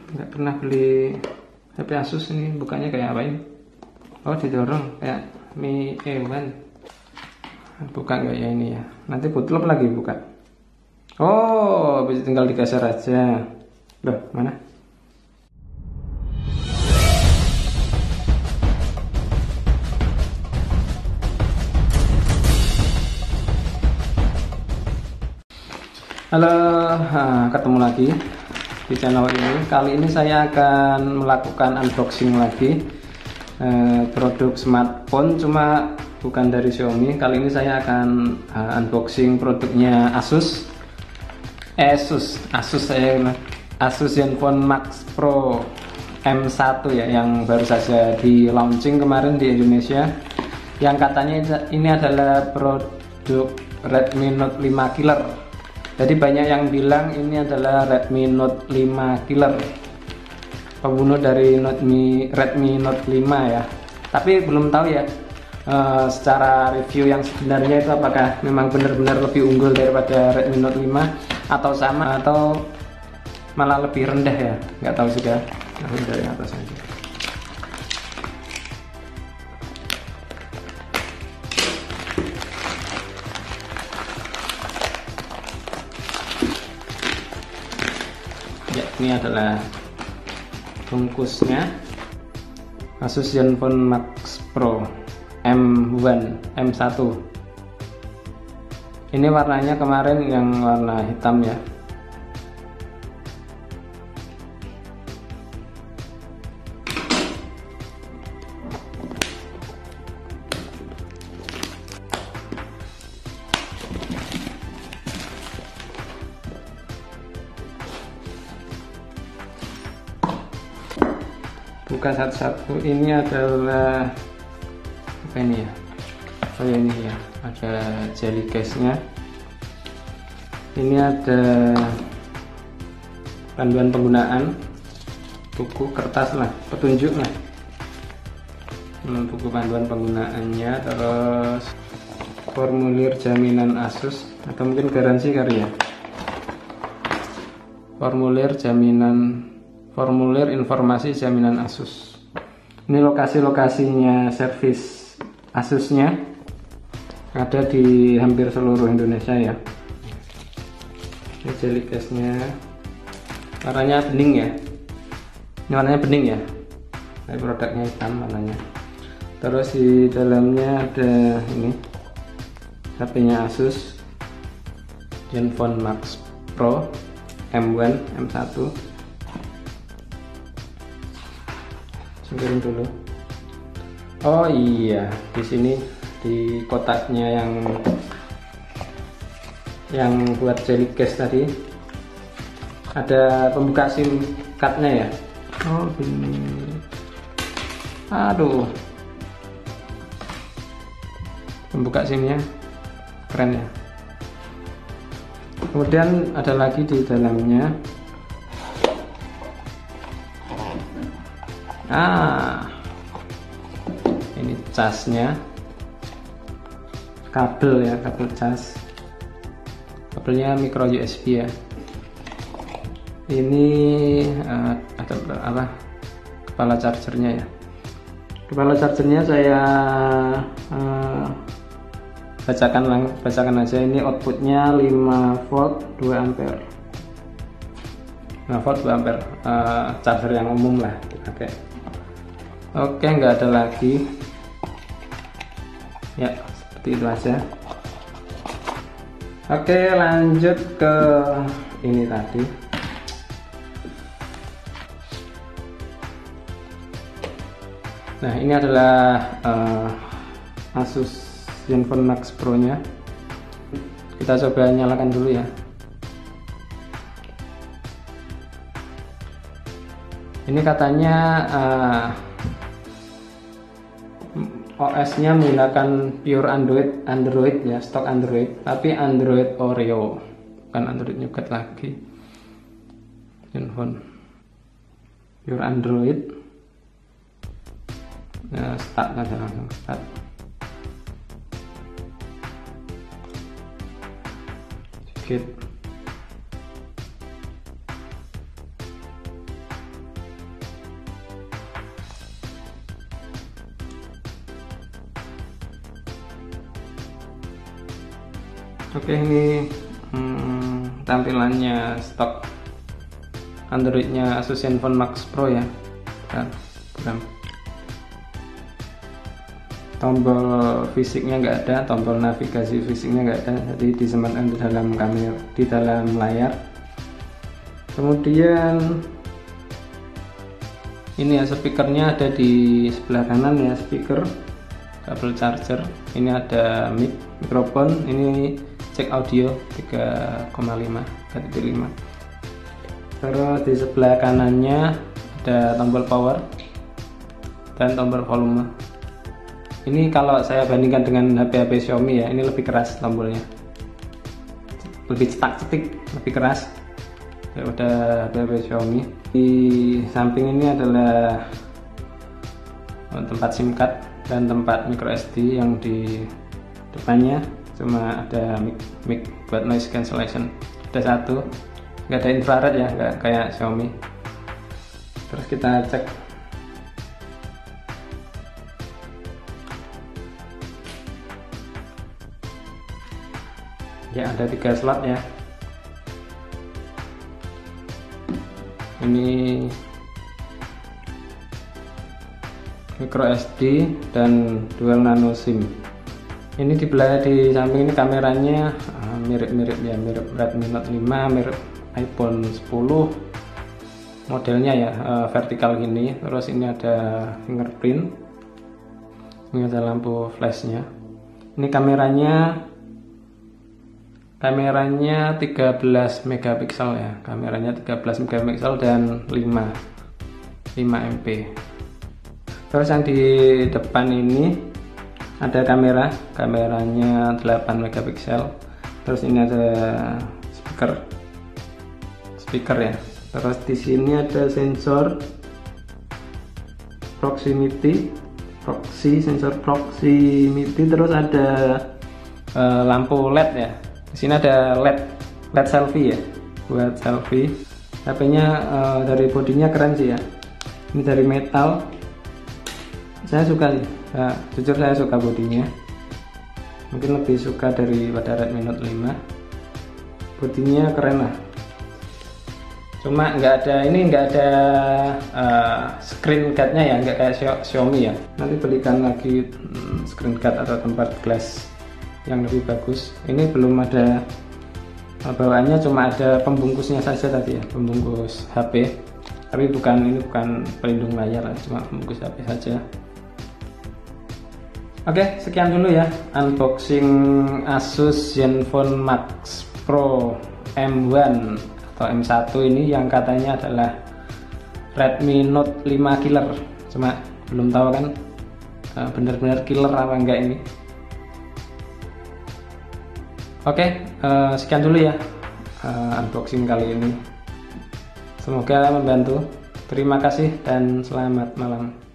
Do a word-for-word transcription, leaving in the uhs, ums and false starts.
nggak pernah beli H P Asus ini. Bukanya kayak apa ini? Oh, didorong kayak Mi A satu. Buka nggak ya ini ya? Nanti bootloop lagi buka. Oh, bisa tinggal digeser aja. Loh, mana? Halo, nah, ketemu lagi di channel ini. Kali ini saya akan melakukan unboxing lagi eh, produk smartphone, cuma bukan dari Xiaomi. Kali ini saya akan uh, unboxing produknya Asus. Asus, Asus saya Asus Zenfone Max Pro M satu ya, yang baru saja di launching kemarin di Indonesia. Yang katanya ini adalah produk Redmi Note lima Killer. Jadi banyak yang bilang ini adalah Redmi Note lima Killer, pembunuh dari Note Mi, Redmi Note lima ya. Tapi belum tahu ya uh, secara review yang sebenarnya itu apakah memang benar-benar lebih unggul daripada Redmi Note lima atau sama atau malah lebih rendah ya. Nggak tahu juga. Nah, dari atas aja. Ya, ini adalah bungkusnya Asus Zenfone Max Pro M satu M satu. Ini warnanya kemarin yang warna hitam ya. Buka satu-satu. Ini adalah apa ini ya? Oh ya, ini ya, ada jelly case-nya. Ini ada panduan penggunaan, buku kertas lah, petunjuk lah, buku panduan penggunaannya, terus formulir jaminan Asus atau mungkin garansi kali ya. Formulir jaminan Formulir informasi jaminan Asus. Ini lokasi-lokasinya servis Asusnya ada di hampir seluruh Indonesia ya. Ini jelly case-nya, warnanya bening ya. Ini warnanya bening ya. Ini produknya hitam warnanya. Terus di dalamnya ada ini H P-nya Asus Zenfone Max Pro M satu M satu. Singkirin dulu. Oh iya, di sini di kotaknya yang yang buat jelly case tadi ada pembuka SIM card-nya ya. Oh ini, aduh, pembuka SIM-nya keren ya. Kemudian ada lagi di dalamnya. Ah, ini casnya, kabel ya, kabel cas, kabelnya micro U S B ya. Ini uh, ada apa? Kepala chargernya ya. Kepala chargernya saya uh, bacakan lang, bacakan aja. Ini outputnya lima volt dua ampere. lima volt dua ampere, uh, charger yang umum lah dipakai. Oke, nggak ada lagi ya, seperti itu aja. Oke, lanjut ke ini tadi. Nah, ini adalah uh, Asus Zenfone Max Pro nya. Kita coba nyalakan dulu ya. Ini katanya uh, O S-nya menggunakan pure Android, Android ya, stok Android, tapi Android Oreo, bukan Android Nougat lagi. Zenfone pure Android. Nah, start aja langsung start. Sedikit. Oke, ini hmm, tampilannya stok Androidnya Asus Zenfone Max Pro ya. Bentar, bukan. Tombol fisiknya nggak ada, tombol navigasi fisiknya nggak ada, jadi disematkan di dalam kamera, di dalam layar. Kemudian ini ya, speakernya ada di sebelah kanan ya, speaker, kabel charger. Ini ada mic, mikrofon, ini jack audio tiga koma lima. Terus di sebelah kanannya ada tombol power dan tombol volume. Ini kalau saya bandingkan dengan H P H P Xiaomi ya, ini lebih keras tombolnya, lebih cetak-cetik, lebih keras daripada H P H P Xiaomi. Di samping ini adalah tempat SIM card dan tempat micro S D. Yang di depannya cuma ada mic, mic buat noise cancellation, ada satu, nggak ada infrared ya, nggak kayak Xiaomi. Terus kita cek. Ya, ada tiga slot ya. Ini micro S D dan dual nano SIM. Ini di belah di samping ini kameranya mirip-mirip uh, ya, mirip Redmi Note lima, mirip iPhone sepuluh modelnya ya, uh, vertikal gini. Terus ini ada fingerprint, ini ada lampu flashnya. Ini kameranya kameranya tiga belas megapiksel ya, kameranya tiga belas megapiksel dan lima M P. Terus yang di depan ini ada kamera, kameranya delapan megapiksel. Terus ini ada speaker speaker ya. Terus di sini ada sensor proximity proxy sensor proximity. Terus ada uh, lampu L E D ya. Di sini ada L E D, L E D selfie ya, buat selfie. H P-nya uh, dari bodinya keren sih ya. Ini dari metal. Saya suka sih. Nah, jujur saya suka bodinya. Mungkin lebih suka daripada Redmi Note lima. Bodinya keren lah. Cuma nggak ada ini, nggak ada uh, screen guard-nya ya, nggak kayak Xiaomi ya. Nanti belikan lagi hmm, screen guard atau tempat glass yang lebih bagus. Ini belum ada bawaannya, cuma ada pembungkusnya saja tadi ya, pembungkus H P, tapi bukan, ini bukan pelindung layar, cuma pembungkus H P saja. Oke, sekian dulu ya unboxing Asus Zenfone Max Pro M satu atau M satu ini, yang katanya adalah Redmi Note lima killer. Cuma belum tahu kan benar-benar killer apa enggak ini. Oke, uh, sekian dulu ya uh, unboxing kali ini. Semoga membantu. Terima kasih dan selamat malam.